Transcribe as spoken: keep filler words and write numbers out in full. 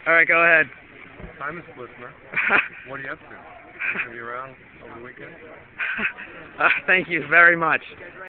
All right, go ahead. Hi, Miss Blissner. What are you up to? You gonna be around over the weekend? uh, thank you very much.